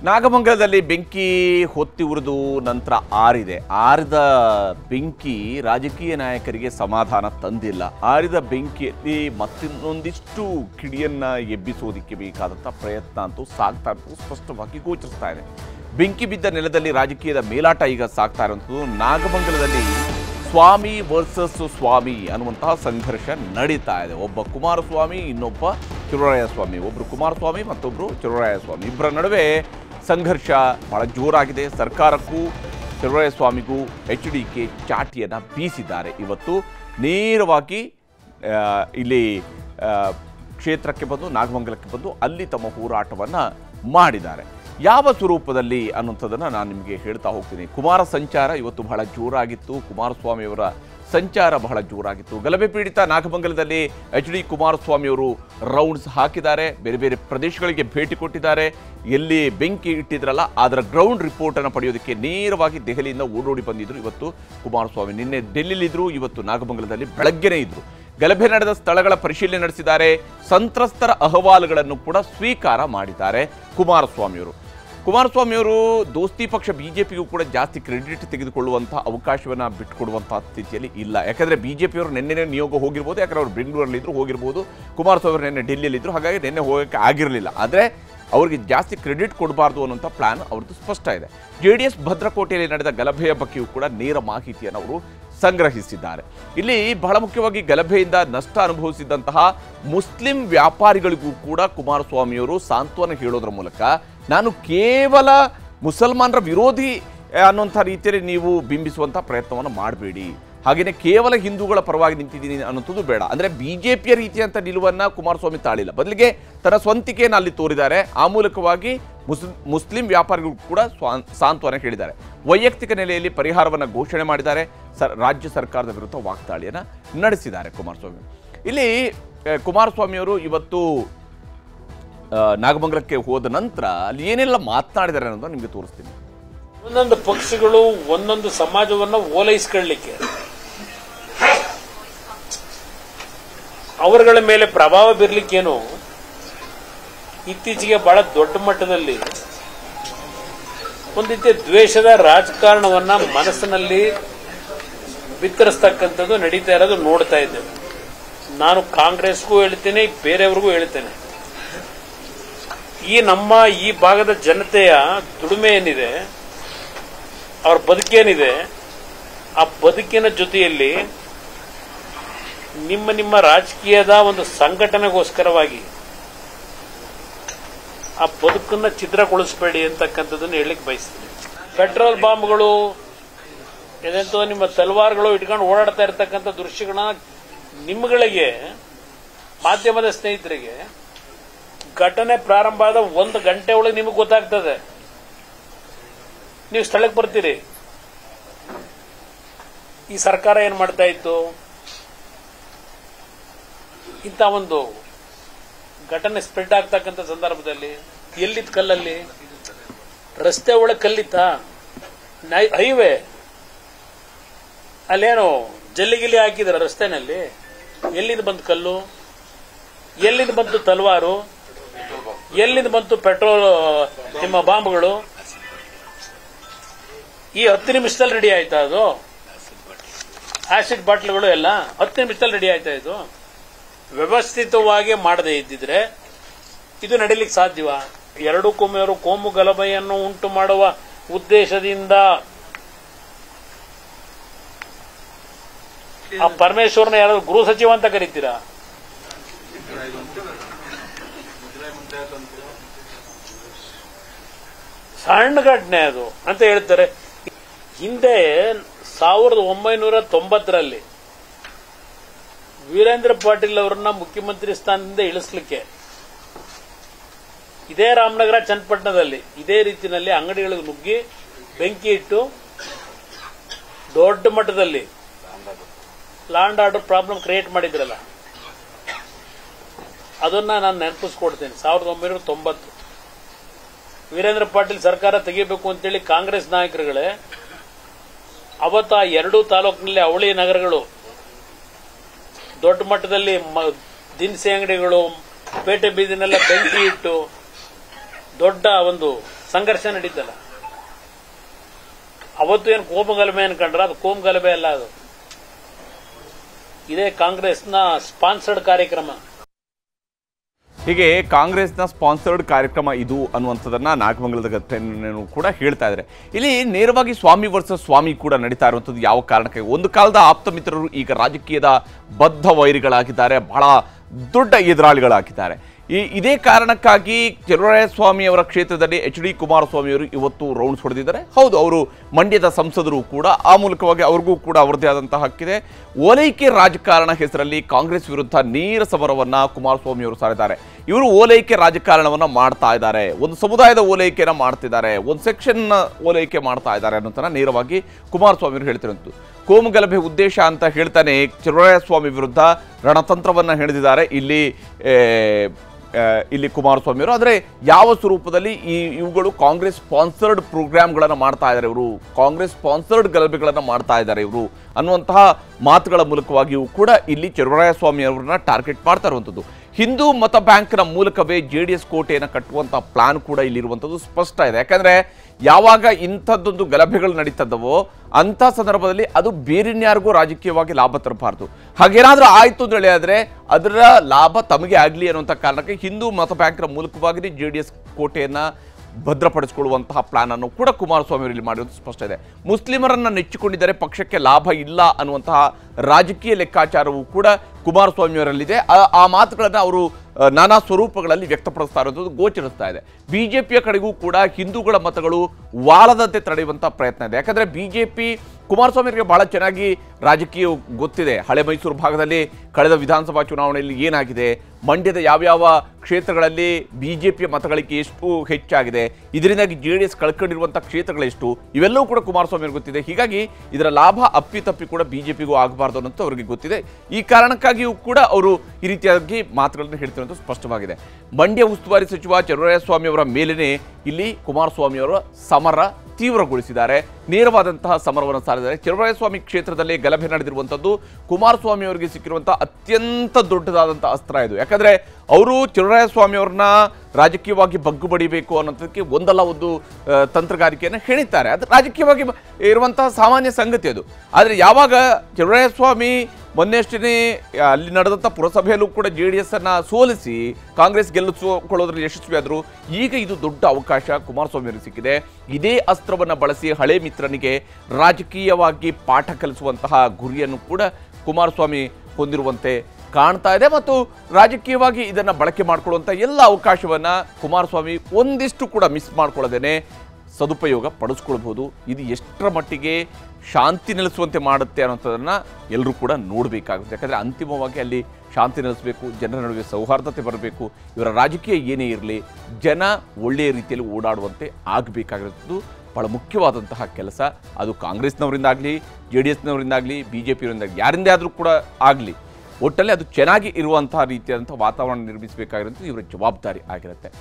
ನಾಗಮಂಗಲದಲ್ಲಿ ಬೆಂಕಿ ಹೊತ್ತಿ ಉರಿದು ನಂತರ ಆರಿದ ಬೆಂಕಿ ರಾಜಕೀಯ ನಾಯಕರಿಗೆ ಸಮಾಧಾನ ತಂದಿಲ್ಲ. ಆರಿದ ಬೆಂಕಿಯಲ್ಲಿ ಮತ್ತಿನ್ನೊಂದಿಷ್ಟು ಕಿಡಿಯನ್ನ ಎಬ್ಬಿಸೋದಕ್ಕೆ ಬೇಕಾದಂಥ ಪ್ರಯತ್ನ ಅಂತೂ ಸಾಗ್ತಾ ಇರೋದು ಸ್ಪಷ್ಟವಾಗಿ ಗೋಚರಿಸ್ತಾ ಇದೆ. ಬೆಂಕಿ ಬಿದ್ದ ನೆಲದಲ್ಲಿ ರಾಜಕೀಯದ ಮೇಲಾಟ ಈಗ ಸಾಗ್ತಾ ಇರುವಂಥದ್ದು. ನಾಗಮಂಗಲದಲ್ಲಿ ಸ್ವಾಮಿ ವರ್ಸಸ್ ಸ್ವಾಮಿ ಅನ್ನುವಂತಹ ಸಂಘರ್ಷ ನಡೀತಾ ಇದೆ. ಒಬ್ಬ ಕುಮಾರಸ್ವಾಮಿ, ಇನ್ನೊಬ್ಬ ಚಲುವರಾಯಸ್ವಾಮಿ. ಒಬ್ಬರು ಕುಮಾರಸ್ವಾಮಿ, ಮತ್ತೊಬ್ಬರು ಚಲುವರಾಯಸ್ವಾಮಿ. ಇಬ್ಬರ ನಡುವೆ ಸಂಘರ್ಷ ಬಹಳ ಜೋರಾಗಿದೆ. ಸರ್ಕಾರಕ್ಕೂ ಚಲುವರಾಯಸ್ವಾಮಿಗೂ HDK ಚಾಟಿಯನ್ನು ಬೀಸಿದ್ದಾರೆ. ಇವತ್ತು ನೇರವಾಗಿ ಇಲ್ಲಿ ಕ್ಷೇತ್ರಕ್ಕೆ ಬಂದು, ನಾಗಮಂಗಲಕ್ಕೆ ಬಂದು ಅಲ್ಲಿ ತಮ್ಮ ಹೋರಾಟವನ್ನು ಮಾಡಿದ್ದಾರೆ. ಯಾವ ಸ್ವರೂಪದಲ್ಲಿ ಅನ್ನುವಂಥದ್ದನ್ನು ನಾನು ನಿಮಗೆ ಹೇಳ್ತಾ ಹೋಗ್ತೀನಿ. ಕುಮಾರ ಸಂಚಾರ ಇವತ್ತು ಬಹಳ ಜೋರಾಗಿತ್ತು. ಕುಮಾರಸ್ವಾಮಿಯವರ ಸಂಚಾರ ಬಹಳ ಜೋರಾಗಿತ್ತು. ಗಲಭೆ ಪೀಡಿತ ನಾಗಮಂಗಲದಲ್ಲಿ HD ಕುಮಾರಸ್ವಾಮಿಯವರು ರೌಂಡ್ಸ್ ಹಾಕಿದ್ದಾರೆ. ಬೇರೆ ಬೇರೆ ಪ್ರದೇಶಗಳಿಗೆ ಭೇಟಿ ಕೊಟ್ಟಿದ್ದಾರೆ. ಎಲ್ಲಿ ಬೆಂಕಿ ಇಟ್ಟಿದ್ರಲ್ಲ ಅದರ ಗ್ರೌಂಡ್ ರಿಪೋರ್ಟನ್ನು ಪಡೆಯೋದಕ್ಕೆ ನೇರವಾಗಿ ದೆಹಲಿಯಿಂದ ಓಡೋಡಿ ಬಂದಿದ್ರು ಇವತ್ತು ಕುಮಾರಸ್ವಾಮಿ. ನಿನ್ನೆ ಡೆಲ್ಲಿಲಿದ್ದರು, ಇವತ್ತು ನಾಗಮಂಗಲದಲ್ಲಿ ಬೆಳಗ್ಗೆನೇ ಇದ್ದರು. ಗಲಭೆ ನಡೆದ ಸ್ಥಳಗಳ ಪರಿಶೀಲನೆ ನಡೆಸಿದ್ದಾರೆ. ಸಂತ್ರಸ್ತರ ಅಹವಾಲುಗಳನ್ನು ಕೂಡ ಸ್ವೀಕಾರ ಮಾಡಿದ್ದಾರೆ ಕುಮಾರಸ್ವಾಮಿಯವರು. ಕುಮಾರಸ್ವಾಮಿಯವರು ದೋಸ್ತಿ ಪಕ್ಷ BJPಗೂ ಕೂಡ ಜಾಸ್ತಿ ಕ್ರೆಡಿಟ್ ತೆಗೆದುಕೊಳ್ಳುವಂಥ ಅವಕಾಶವನ್ನು ಬಿಟ್ಟುಕೊಡುವಂಥ ಸ್ಥಿತಿಯಲ್ಲಿ ಇಲ್ಲ. ಯಾಕಂದರೆ BJPಯವರು ನಿನ್ನೆ ನಿಯೋಗ ಹೋಗಿರ್ಬೋದು, ಯಾಕಂದರೆ ಅವರು ಬೆಂಗಳೂರಲ್ಲಿದ್ದರು, ಹೋಗಿರ್ಬೋದು. ಕುಮಾರಸ್ವಾಮಿ ಅವರು ನಿನ್ನೆ ಡೆಲ್ಲಿಯಲ್ಲಿದ್ದರು, ಹಾಗಾಗಿ ನಿನ್ನೆ ಹೋಗೋಕ್ಕೆ ಆಗಿರಲಿಲ್ಲ. ಆದರೆ ಅವರಿಗೆ ಜಾಸ್ತಿ ಕ್ರೆಡಿಟ್ ಕೊಡಬಾರ್ದು ಅನ್ನೋಂಥ ಪ್ಲಾನ್ ಅವ್ರದ್ದು ಸ್ಪಷ್ಟ ಇದೆ. JDS ಭದ್ರಕೋಟೆಯಲ್ಲಿ ನಡೆದ ಗಲಭೆಯ ಬಗ್ಗೆಯೂ ಕೂಡ ನೇರ ಮಾಹಿತಿಯನ್ನು ಅವರು ಸಂಗ್ರಹಿಸಿದ್ದಾರೆ. ಇಲ್ಲಿ ಬಹಳ ಮುಖ್ಯವಾಗಿ ಗಲಭೆಯಿಂದ ನಷ್ಟ ಅನುಭವಿಸಿದಂತಹ ಮುಸ್ಲಿಂ ವ್ಯಾಪಾರಿಗಳಿಗೂ ಕೂಡ ಕುಮಾರಸ್ವಾಮಿಯವರು ಸಾಂತ್ವನ ಹೇಳೋದ್ರ ಮೂಲಕ ನಾನು ಕೇವಲ ಮುಸಲ್ಮಾನರ ವಿರೋಧಿ ಅನ್ನುವಂಥ ರೀತಿಯಲ್ಲಿ ನೀವು ಬಿಂಬಿಸುವಂಥ ಪ್ರಯತ್ನವನ್ನು ಮಾಡಬೇಡಿ, ಹಾಗೆಯೇ ಕೇವಲ ಹಿಂದೂಗಳ ಪರವಾಗಿ ನಿಂತಿದ್ದೀನಿ ಅನ್ನೋಂಥದ್ದು ಬೇಡ. ಅಂದರೆ BJPಯ ರೀತಿಯಂಥ ನಿಲುವನ್ನು ಕುಮಾರಸ್ವಾಮಿ ತಾಳಿಲ್ಲ, ಬದಲಿಗೆ ತನ್ನ ಸ್ವಂತಿಕೆಯನ್ನು ಅಲ್ಲಿ ತೋರಿದ್ದಾರೆ. ಆ ಮೂಲಕವಾಗಿ ಮುಸ್ಲಿಂ ವ್ಯಾಪಾರಿಗಳು ಕೂಡ ಸಾಂತ್ವನ ಹೇಳಿದ್ದಾರೆ. ವೈಯಕ್ತಿಕ ನೆಲೆಯಲ್ಲಿ ಪರಿಹಾರವನ್ನು ಘೋಷಣೆ ಮಾಡಿದ್ದಾರೆ. ರಾಜ್ಯ ಸರ್ಕಾರದ ವಿರುದ್ಧ ವಾಗ್ದಾಳಿಯನ್ನು ನಡೆಸಿದ್ದಾರೆ ಕುಮಾರಸ್ವಾಮಿ. ಇಲ್ಲಿ ಕುಮಾರಸ್ವಾಮಿಯವರು ಇವತ್ತು ನಾಗಮಂಗಲಕ್ಕೆ ಹೋದ ನಂತರ ಅಲ್ಲಿ ಏನೆಲ್ಲ ಮಾತನಾಡಿದ್ದಾರೆ ಅನ್ನೋದನ್ನು ನಿಮಗೆ ತೋರಿಸ್ತೀನಿ. ಒಂದೊಂದು ಪಕ್ಷಗಳು ಒಂದೊಂದು ಸಮಾಜವನ್ನು ಓಲೈಸ್ಕೊಳ್ಳಲಿಕ್ಕೆ, ಅವರುಗಳ ಮೇಲೆ ಪ್ರಭಾವ ಬೀರಲಿಕ್ಕೇನು ಇತ್ತೀಚೆಗೆ ಬಹಳ ದೊಡ್ಡ ಮಟ್ಟದಲ್ಲಿ ಒಂದು ರೀತಿಯ ದ್ವೇಷದ ರಾಜಕಾರಣವನ್ನ ಮನಸ್ಸಿನಲ್ಲಿ ಬಿತ್ತರಿಸ್ತಕ್ಕಂಥದ್ದು ನಡೀತಾ ಇರೋದು ನೋಡ್ತಾ ಇದ್ದೇವೆ. ನಾನು ಕಾಂಗ್ರೆಸ್ಗೂ ಹೇಳ್ತೇನೆ, ಬೇರೆಯವ್ರಿಗೂ ಹೇಳ್ತೇನೆ, ನಮ್ಮ ಈ ಭಾಗದ ಜನತೆಯ ದುಡಿಮೆ ಏನಿದೆ, ಅವ್ರ ಬದುಕೇನಿದೆ, ಆ ಬದುಕಿನ ಜೊತೆಯಲ್ಲಿ ನಿಮ್ಮ ರಾಜಕೀಯದ ಒಂದು ಸಂಘಟನೆಗೋಸ್ಕರವಾಗಿ ಆ ಬದುಕನ್ನ ಛಿದ್ರಗೊಳಿಸಬೇಡಿ ಅಂತಕ್ಕಂಥದ್ದನ್ನು ಹೇಳಲಿಕ್ಕೆ ಬಯಸ್ತೀನಿ. ಪೆಟ್ರೋಲ್ ಬಾಂಬ್ಗಳು, ಏನೆಂತೋ ನಿಮ್ಮ ತಲವಾರ್ಗಳು ಇಟ್ಕೊಂಡು ಓಡಾಡ್ತಾ ಇರತಕ್ಕಂಥ ದೃಶ್ಯಗಳನ್ನ ನಿಮ್ಗಳಿಗೆ, ಮಾಧ್ಯಮದ ಸ್ನೇಹಿತರಿಗೆ ಘಟನೆ ಪ್ರಾರಂಭ ಆದ 1 ಗಂಟೆ ಒಳಗೆ ನಿಮಗೆ ಗೊತ್ತಾಗ್ತದೆ. ನೀವು ಸ್ಥಳಕ್ಕೆ ಬರ್ತೀರಿ. ಈ ಸರ್ಕಾರ ಏನ್ ಮಾಡ್ತಾ ಇತ್ತು, ಇಂಥ ಒಂದು ಘಟನೆ ಸ್ಪ್ರೆಡ್ ಆಗ್ತಕ್ಕಂಥ ಸಂದರ್ಭದಲ್ಲಿ ಎಲ್ಲಿದ್ದ ಕಲ್ಲಲ್ಲಿ, ರಸ್ತೆ ಒಳಗೆ ಕಲ್ಲಿತ್ತ, ಹೈವೇ ಅಲ್ಲೇನೋ ಜಲ್ಲಿಗಿಲ್ಲಿ ಹಾಕಿದ್ರ ರಸ್ತೆನಲ್ಲಿ, ಎಲ್ಲಿಂದ ಬಂತು ಕಲ್ಲು, ಎಲ್ಲಿಂದ ಬಂತು ತಲವಾರು, ಎಲ್ಲಿಂದ ಬಂತು ಪೆಟ್ರೋಲ್ ನಿಮ್ಮ ಬಾಂಬ್ಗಳು? ಈ 10 ನಿಮಿಷದಲ್ಲಿ ರೆಡಿ ಆಯ್ತಾ? ಅದು ಆಸಿಡ್ ಬಾಟ್ಲ್ಗಳು ಎಲ್ಲ 10 ನಿಮಿಷದಲ್ಲಿ ರೆಡಿ ಆಯ್ತಾ? ಇದು ವ್ಯವಸ್ಥಿತವಾಗಿ ಮಾಡದೇ ಇದ್ದಿದ್ರೆ ಇದು ನಡೀಲಿಕ್ಕೆ ಸಾಧ್ಯವಾ? ಎರಡೂ ಕೊಮ್ಮೆಯವರು ಕೋಮು ಗಲಭೆಯನ್ನು ಉಂಟು ಮಾಡುವ ಉದ್ದೇಶದಿಂದ ಆ ಪರಮೇಶ್ವರನ ಯಾರಾದ್ರೂ ಗೃಹ ಸಚಿವ ಅಂತ ಕರೀತೀರಾ? ಸಣ್ಣ ಘಟನೆ ಅದು ಅಂತ ಹೇಳ್ತಾರೆ. ಹಿಂದೆ 1990ರಲ್ಲಿ ವೀರೇಂದ್ರ ಪಾಟೀಲ್ ಅವರನ್ನ ಮುಖ್ಯಮಂತ್ರಿ ಸ್ಥಾನದಿಂದ ಇಳಿಸಲಿಕ್ಕೆ ಇದೇ ರಾಮನಗರ ಚನ್ನಪಟ್ಟಣದಲ್ಲಿ ಇದೇ ರೀತಿಯಲ್ಲಿ ಅಂಗಡಿಗಳಿಗೆ ನುಗ್ಗಿ ಬೆಂಕಿ ಇಟ್ಟು ದೊಡ್ಡ ಮಟ್ಟದಲ್ಲಿ ಲ್ಯಾಂಡ್ ಆರ್ಡರ್ ಪ್ರಾಬ್ಲಮ್ ಕ್ರಿಯೇಟ್ ಮಾಡಿದ್ರಲ್ಲ, ಅದನ್ನ ನಾನು ನೆನಪಿಸ್ಕೊಡ್ತೇನೆ. 1990 ವೀರೇಂದ್ರ ಪಾಟೀಲ್ ಸರ್ಕಾರ ತೆಗಿಬೇಕು ಅಂತೇಳಿ ಕಾಂಗ್ರೆಸ್ ನಾಯಕರುಗಳೇ ಅವತ್ತು ಆ 2 ತಾಲೂಕಿನಲ್ಲಿ ಅವಳಿ ನಗರಗಳು ದೊಡ್ಡ ಮಟ್ಟದಲ್ಲಿ ದಿನಸಿ ಅಂಗಡಿಗಳು, ಪೇಟೆ ಬೀದಿನೆಲ್ಲ ಬೆಂಕಿ ಇಟ್ಟು ದೊಡ್ಡ ಒಂದು ಸಂಘರ್ಷ ನಡೀತಲ್ಲ. ಅವತ್ತು ಏನು ಕೋಮುಗಲಭೆ ಅನ್ಕೊಂಡ್ರ, ಅದು ಕೋಮುಗಲಭೆ ಅಲ್ಲ, ಅದು ಇದೇ ಕಾಂಗ್ರೆಸ್ನ ಸ್ಪಾನ್ಸರ್ಡ್ ಕಾರ್ಯಕ್ರಮ. ಹೀಗೆ ಕಾಂಗ್ರೆಸ್ನ ಸ್ಪಾನ್ಸರ್ಡ್ ಕಾರ್ಯಕ್ರಮ ಇದು ಅನ್ನುವಂಥದ್ದನ್ನ ನಾಗಮಂಗಲದ ಘಟನೆಯನ್ನು ಕೂಡ ಹೇಳ್ತಾ ಇದ್ದಾರೆ. ಇಲ್ಲಿ ನೇರವಾಗಿ ಸ್ವಾಮಿ ವರ್ಸಸ್ ಸ್ವಾಮಿ ಕೂಡ ನಡೀತಾ ಇರುವಂಥದ್ದು ಯಾವ ಕಾರಣಕ್ಕೆ? ಒಂದು ಕಾಲದ ಆಪ್ತ ಮಿತ್ರರು ಈಗ ರಾಜಕೀಯದ ಬದ್ಧ ವೈರಿಗಳಾಗಿದ್ದಾರೆ, ಬಹಳ ದೊಡ್ಡ ಎದುರಾಳಿಗಳಾಗಿದ್ದಾರೆ. ಇದೇ ಕಾರಣಕ್ಕಾಗಿ ಚಲುವರಾಯಸ್ವಾಮಿ ಅವರ ಕ್ಷೇತ್ರದಲ್ಲಿ HD ಕುಮಾರಸ್ವಾಮಿ ಅವರು ಇವತ್ತು ರೌಂಡ್ಸ್ ಹೊಡೆದಿದ್ದಾರೆ. ಹೌದು, ಅವರು ಮಂಡ್ಯದ ಸಂಸದರು ಕೂಡ, ಆ ಮೂಲಕವಾಗಿ ಅವ್ರಿಗೂ ಕೂಡ ಅವರದೇ ಆದಂತಹ ಹಕ್ಕಿದೆ. ಓಲೈಕೆ ರಾಜಕಾರಣ ಹೆಸರಲ್ಲಿ ಕಾಂಗ್ರೆಸ್ ವಿರುದ್ಧ ನೇರ ಸಮರವನ್ನ ಕುಮಾರಸ್ವಾಮಿ ಅವರು ಸಾರಿದ್ದಾರೆ. ಇವರು ಓಲೈಕೆ ರಾಜಕಾರಣವನ್ನ ಮಾಡ್ತಾ ಇದ್ದಾರೆ, ಒಂದು ಸಮುದಾಯದ ಓಲೈಕೆಯನ್ನ ಮಾಡ್ತಿದ್ದಾರೆ, ಒಂದು ಸೆಕ್ಷನ್ ಓಲೈಕೆ ಮಾಡ್ತಾ ಇದ್ದಾರೆ ಅನ್ನೋದನ್ನ ನೇರವಾಗಿ ಕುಮಾರಸ್ವಾಮಿ ಅವರು ಹೇಳ್ತಿರುವಂಥದ್ದು. ಕೋಮುಗಲಭೆ ಉದ್ದೇಶ ಅಂತ ಹೇಳ್ತಾನೆ ಚಲುವರಾಯಸ್ವಾಮಿ ವಿರುದ್ಧ ರಣತಂತ್ರವನ್ನ ಹೆಣೆದಿದ್ದಾರೆ ಇಲ್ಲಿ ಕುಮಾರಸ್ವಾಮಿ ಅವರು. ಆದರೆ ಯಾವ ಸ್ವರೂಪದಲ್ಲಿ ಇವುಗಳು ಕಾಂಗ್ರೆಸ್ ಸ್ಪಾನ್ಸರ್ಡ್ ಪ್ರೋಗ್ರಾಮ್ಗಳನ್ನು ಮಾಡ್ತಾ ಇದ್ದಾರೆ, ಇವರು ಕಾಂಗ್ರೆಸ್ ಸ್ಪಾನ್ಸರ್ಡ್ ಗಲಭೆಗಳನ್ನು ಮಾಡ್ತಾ ಇದ್ದಾರೆ ಇವರು ಅನ್ನುವಂತಹ ಮಾತುಗಳ ಮೂಲಕವಾಗಿಯೂ ಕೂಡ ಇಲ್ಲಿ ಚಲುವರಾಯಸ್ವಾಮಿ ಅವರನ್ನ ಟಾರ್ಗೆಟ್ ಮಾಡ್ತಾ ಇರುವಂಥದ್ದು. ಹಿಂದೂ ಮತ ಬ್ಯಾಂಕ್ನ ಮೂಲಕವೇ JDS ಕೋಟೆಯನ್ನು ಕಟ್ಟುವಂಥ ಪ್ಲಾನ್ ಕೂಡ ಇಲ್ಲಿರುವಂಥದ್ದು ಸ್ಪಷ್ಟ ಇದೆ. ಯಾಕಂದರೆ ಯಾವಾಗ ಇಂಥದ್ದೊಂದು ಗಲಭೆಗಳು ನಡೀತದವೋ ಅಂಥ ಸಂದರ್ಭದಲ್ಲಿ ಅದು ಬೇರೆನ್ಯಾರಿಗೂ ರಾಜಕೀಯವಾಗಿ ಲಾಭ ತರಬಾರ್ದು. ಹಾಗೇನಾದರೂ ಆಯಿತು ಅಂತ ಹೇಳಿದ್ರೆ ಅದರ ಲಾಭ ತಮಗೆ ಆಗಲಿ ಅನ್ನುವಂಥ ಕಾರಣಕ್ಕೆ ಹಿಂದೂ ಮತ ಬ್ಯಾಂಕ್ನ ಮೂಲಕವಾಗಿ JDS ಕೋಟೆಯನ್ನು ಭದ್ರಪಡಿಸಿಕೊಳ್ಳುವಂತಹ ಪ್ಲಾನ್ ಅನ್ನು ಕೂಡ ಕುಮಾರಸ್ವಾಮಿ ಅವರು ಇಲ್ಲಿ ಮಾಡಿರೋದು ಸ್ಪಷ್ಟ ಇದೆ. ಮುಸ್ಲಿಮರನ್ನ ನೆಚ್ಚಿಕೊಂಡಿದ್ದರೆ ಪಕ್ಷಕ್ಕೆ ಲಾಭ ಇಲ್ಲ ಅನ್ನುವಂತಹ ರಾಜಕೀಯ ಲೆಕ್ಕಾಚಾರವೂ ಕೂಡ ಕುಮಾರಸ್ವಾಮಿ ಅವರಲ್ಲಿದೆ. ಆ ಮಾತುಗಳನ್ನು ಅವರು ನಾನಾ ಸ್ವರೂಪಗಳಲ್ಲಿ ವ್ಯಕ್ತಪಡಿಸ್ತಾ ಇರೋದು ಗೋಚರಿಸ್ತಾ ಇದೆ. ಬಿಜೆಪಿಯ ಕಡೆಗೂ ಕೂಡ ಹಿಂದೂಗಳ ಮತಗಳು ವಾಲದಂತೆ ತಡೆಯುವಂಥ ಪ್ರಯತ್ನ ಇದೆ. ಯಾಕಂದರೆ ಬಿಜೆಪಿ ಕುಮಾರಸ್ವಾಮಿ ಅವರಿಗೆ ಬಹಳ ಚೆನ್ನಾಗಿ ರಾಜಕೀಯ ಗೊತ್ತಿದೆ. ಹಳೆ ಮೈಸೂರು ಭಾಗದಲ್ಲಿ ಕಳೆದ ವಿಧಾನಸಭಾ ಚುನಾವಣೆಯಲ್ಲಿ ಏನಾಗಿದೆ, ಮಂಡ್ಯದ ಯಾವ್ಯಾವ ಕ್ಷೇತ್ರಗಳಲ್ಲಿ ಬಿಜೆಪಿಯ ಮತಗಳಿಕೆ ಎಷ್ಟು ಹೆಚ್ಚಾಗಿದೆ, ಇದರಿಂದಾಗಿ JDS ಕಳ್ಕೊಂಡಿರುವಂಥ ಕ್ಷೇತ್ರಗಳೆಷ್ಟು, ಇವೆಲ್ಲವೂ ಕೂಡ ಕುಮಾರಸ್ವಾಮಿ ಅವರಿಗೆ ಗೊತ್ತಿದೆ. ಹೀಗಾಗಿ ಇದರ ಲಾಭ ಅಪ್ಪಿತಪ್ಪಿ ಕೂಡ ಬಿಜೆಪಿಗೂ ಆಗಬಾರ್ದು ಅನ್ನೋದು ಅವರಿಗೆ ಗೊತ್ತಿದೆ. ಈ ಕಾರಣಕ್ಕಾಗಿಯೂ ಕೂಡ ಅವರು ಈ ರೀತಿಯಾಗಿ ಮಾತುಗಳನ್ನು ಹೇಳ್ತಿರೋದು ಸ್ಪಷ್ಟವಾಗಿದೆ. ಮಂಡ್ಯ ಉಸ್ತುವಾರಿ ಸಚಿವ ಚಲುವರಾಯಸ್ವಾಮಿ ಅವರ ಮೇಲೇನೆ ಇಲ್ಲಿ ಕುಮಾರಸ್ವಾಮಿ ಅವರ ಸಮರ ತೀವ್ರಗೊಳಿಸಿದ್ದಾರೆ, ನೇರವಾದಂತಹ ಸಮರವನ್ನು ಸಾರಿದ್ದಾರೆ. ಚಲುವರಾಯಸ್ವಾಮಿ ಕ್ಷೇತ್ರದಲ್ಲಿ ಗಲಭೆ ನಡೆದಿರುವಂಥದ್ದು ಕುಮಾರಸ್ವಾಮಿ ಅವರಿಗೆ ಸಿಕ್ಕಿರುವಂತಹ ಅತ್ಯಂತ ದೊಡ್ಡದಾದಂತಹ ಅಸ್ತ್ರ ಇದು. ಯಾಕಂದ್ರೆ ಅವರು ಚಲುವರಾಯಸ್ವಾಮಿ ಅವ್ರನ್ನ ರಾಜಕೀಯವಾಗಿ ಬಗ್ಗು ಬಡಿಬೇಕು ಅನ್ನೋದಕ್ಕೆ ಒಂದಲ್ಲ ಒಂದು ತಂತ್ರಗಾರಿಕೆಯನ್ನು ಹೆಣಿತಾರೆ. ಅದು ರಾಜಕೀಯವಾಗಿ ಇರುವಂತಹ ಸಾಮಾನ್ಯ ಸಂಗತಿ ಅದು. ಆದರೆ ಯಾವಾಗ ಚಲುವರಾಯಸ್ವಾಮಿ ಮೊನ್ನೆಷ್ಟೇ ಅಲ್ಲಿ ನಡೆದಂಥ ಪುರಸಭೆಯಲ್ಲೂ ಕೂಡ JDS ಅನ್ನ ಸೋಲಿಸಿ ಕಾಂಗ್ರೆಸ್ ಗೆಲ್ಲಿಸಿಕೊಳ್ಳೋದ್ರಲ್ಲಿ ಯಶಸ್ವಿಯಾದರು, ಈಗ ಇದು ದೊಡ್ಡ ಅವಕಾಶ ಕುಮಾರಸ್ವಾಮಿ ಅವರಿಗೆ ಸಿಕ್ಕಿದೆ. ಇದೇ ಅಸ್ತ್ರವನ್ನು ಬಳಸಿ ಹಳೆ ಮಿತ್ರನಿಗೆ ರಾಜಕೀಯವಾಗಿ ಪಾಠ ಕಲಿಸುವಂತಹ ಗುರಿಯನ್ನು ಕೂಡ ಕುಮಾರಸ್ವಾಮಿ ಹೊಂದಿರುವಂತೆ ಕಾಣ್ತಾ ಇದೆ. ಮತ್ತು ರಾಜಕೀಯವಾಗಿ ಇದನ್ನು ಬಳಕೆ ಮಾಡಿಕೊಳ್ಳುವಂಥ ಎಲ್ಲ ಅವಕಾಶವನ್ನು ಕುಮಾರಸ್ವಾಮಿ ಒಂದಿಷ್ಟು ಕೂಡ ಮಿಸ್ ಮಾಡ್ಕೊಳ್ಳದೇನೆ ಸದುಪಯೋಗ ಪಡಿಸ್ಕೊಳ್ಬಹುದು. ಇದು ಎಷ್ಟರ ಮಟ್ಟಿಗೆ ಶಾಂತಿ ನೆಲೆಸುವಂತೆ ಮಾಡುತ್ತೆ ಅನ್ನೋಂಥದ್ದನ್ನು ಎಲ್ಲರೂ ಕೂಡ ನೋಡಬೇಕಾಗುತ್ತೆ. ಯಾಕಂದರೆ ಅಂತಿಮವಾಗಿ ಅಲ್ಲಿ ಶಾಂತಿ ನೆಲೆಸಬೇಕು, ಜನರ ನಡುವೆ ಸೌಹಾರ್ದತೆ ಬರಬೇಕು. ಇವರ ರಾಜಕೀಯ ಏನೇ ಇರಲಿ ಜನ ಒಳ್ಳೆಯ ರೀತಿಯಲ್ಲಿ ಓಡಾಡುವಂತೆ ಆಗಬೇಕಾಗಿರೋದು ಬಹಳ ಮುಖ್ಯವಾದಂತಹ ಕೆಲಸ. ಅದು ಕಾಂಗ್ರೆಸ್ನವರಿಂದಾಗಲಿ, JDSನವರಿಂದಾಗಲಿ, BJಪಿಯವರಿಂದಾಗಲಿ, ಯಾರಿಂದೇ ಆದರೂ ಕೂಡ ಆಗಲಿ, ಒಟ್ಟಲ್ಲಿ ಅದು ಚೆನ್ನಾಗಿ ಇರುವಂತಹ ರೀತಿಯಾದಂಥ ವಾತಾವರಣ ನಿರ್ಮಿಸಬೇಕಾಗಿರೋದು ಇವರ ಜವಾಬ್ದಾರಿ ಆಗಿರುತ್ತೆ.